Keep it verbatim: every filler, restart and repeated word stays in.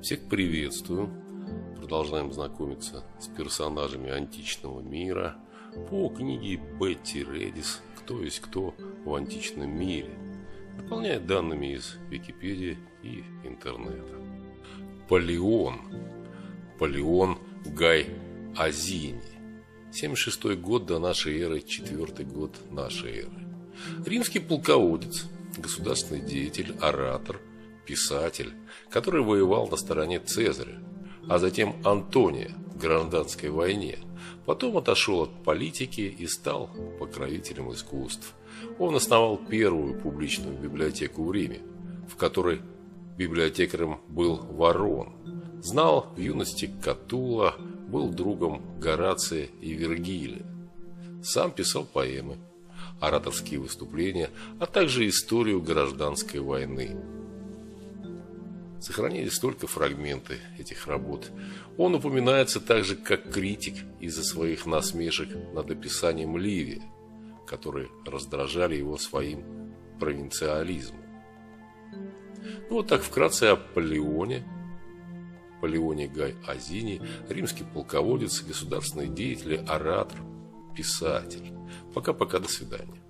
Всех приветствую. Продолжаем знакомиться с персонажами античного мира по книге Бетти Редис «Кто есть кто в античном мире», дополняя данными из Википедии и интернета. Полион. Полион Гай Азини. семьдесят шестой год до нашей эры, четвёртый год нашей эры. Римский полководец, государственный деятель, оратор, писатель, который воевал на стороне Цезаря, а затем Антония в гражданской войне. Потом отошел от политики и стал покровителем искусств. Он основал первую публичную библиотеку в Риме, в которой библиотекарем был Ворон. Знал в юности Катула, был другом Горация и Вергилия. Сам писал поэмы, ораторские выступления, а также историю гражданской войны. Сохранились только фрагменты этих работ. Он упоминается также как критик из-за своих насмешек над описанием Ливия, которые раздражали его своим провинциализмом. Ну, вот так вкратце о Полионе. Полионе Гай Азини, римский полководец, государственный деятель, оратор, писатель. Пока-пока, до свидания.